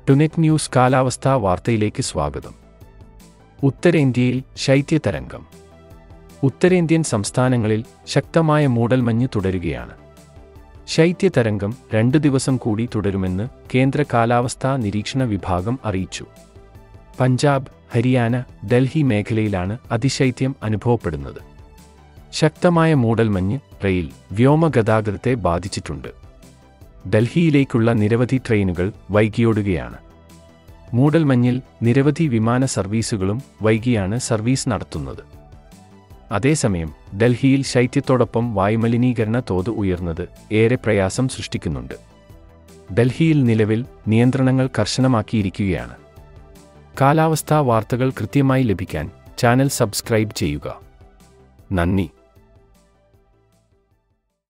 ടുനെറ്റ് news കാലാവസ്ഥാ വാർത്തയിലേക്ക് സ്വാഗതം. ഉത്തരേന്ത്യയിൽ ശൈത്യതരംഗം. ഉത്തരേന്ത്യൻ സംസ്ഥാനങ്ങളിൽ ശക്തമായ മൂടൽമഞ്ഞ് തുടരുകയാണ്. ശൈത്യതരംഗം 2 ദിവസം കൂടി തുടരുമെന്ന് കേന്ദ്ര കാലാവസ്ഥാ നിരീക്ഷണ വിഭാഗം അറിയിച്ചു. പഞ്ചാബ്, ഹരിയാന, ഡൽഹി മേഖലയിലാണ് അതിശൈത്യം അനുഭവപ്പെടുന്നത്. ശക്തമായ മൂടൽമഞ്ഞ് റെയിൽ, വ്യോമഗതാഗതത്തെ ബാധിച്ചിട്ടുണ്ട്. ഡൽഹിയിലേക്കുള്ള നിരവധി ട്രെയിനുകൾ വൈകിയോടുകയാണ്. മൂടൽമഞ്ഞിൽ നിരവധി വിമാന സർവീസുകളും വൈകിയാണ് സർവീസ് നടത്തുന്നത്. അതേസമയം ഡൽഹിയിൽ ശൈത്യത്തോടൊപ്പം വായുമലിനീകരണ തോത് ഉയർന്നത് ഏറെ പ്രയാസം സൃഷ്ടിക്കുന്നുണ്ട്. ഡൽഹിയിൽ നിലവിൽ നിയന്ത്രണങ്ങൾ കർശനമാക്കിയിരിക്കുകയാണ്. കാലാവസ്ഥാ വാർത്തകൾ കൃത്യമായി ലഭിക്കാൻ ചാനൽ സബ്സ്ക്രൈബ് ചെയ്യുക. നന്ദി.